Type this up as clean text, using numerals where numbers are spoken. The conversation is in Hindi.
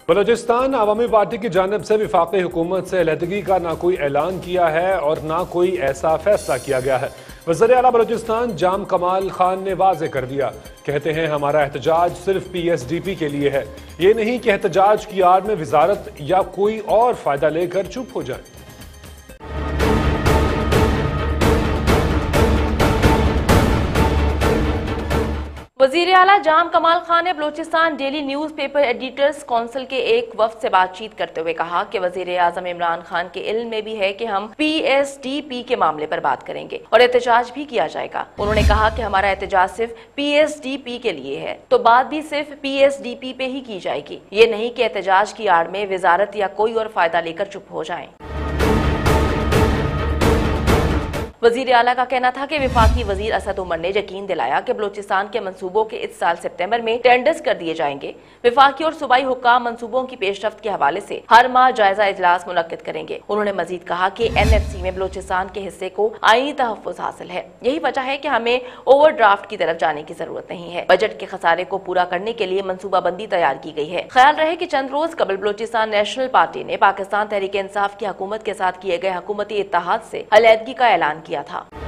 बलोचिस्तान अवामी पार्टी की जानिब से वफाकी हुकूमत से अलहदगी का ना कोई ऐलान किया है और ना कोई ऐसा फैसला किया गया है। वज़ीर आला बलोचिस्तान जाम कमाल खान ने वाज़े कर दिया, कहते हैं हमारा एहतजाज सिर्फ PSDP के लिए है, ये नहीं कि एहतजाज की आड़ में वजारत या कोई और फायदा लेकर चुप हो जाए। वज़ीर आला जाम कमाल खान ने Balochistan daily news paper editors council के एक वफ्द से बातचीत करते हुए कहा कि वज़ीर आज़म इमरान खान के इल्म में भी है कि हम PSDP के मामले पर बात करेंगे और एहतजाज भी किया जाएगा। उन्होंने कहा कि हमारा एहतजाज सिर्फ PSDP के लिए है, तो बात भी सिर्फ PSDP पे ही की जाएगी, ये नहीं कि एहतजाज की आड़ में वजारत या कोई और फायदा लेकर चुप हो जाएं। वजीर आला का कहना था कि वफाकी वजीर असद उमर ने यकीन दिलाया कि बलोचिस्तान के मंसूबों के इस साल सितंबर में टेंडर्स कर दिए जाएंगे। वफाकी और सूबाई हुक्काम मंसूबों की पेशरफ्त के हवाले से हर माह जायजा इजलास मुनक्किद करेंगे। उन्होंने मजीद कहा कि NFC में बलोचिस्तान के हिस्से को आईनी तहफ़्फ़ुज़ हासिल है, यही वजह है कि हमें ओवरड्राफ्ट की तरफ जाने की जरूरत नहीं है। बजट के खसारे को पूरा करने के लिए मनसूबाबंदी तैयार की गई है। ख्याल रहे कि चंद रोज कबल बलोचिस्तान नेशनल पार्टी ने पाकिस्तान तहरीक इंसाफ की हुकूमत के साथ किए गए हुकूमती इत्तेहाद से अलहदगी का ऐलान किया था।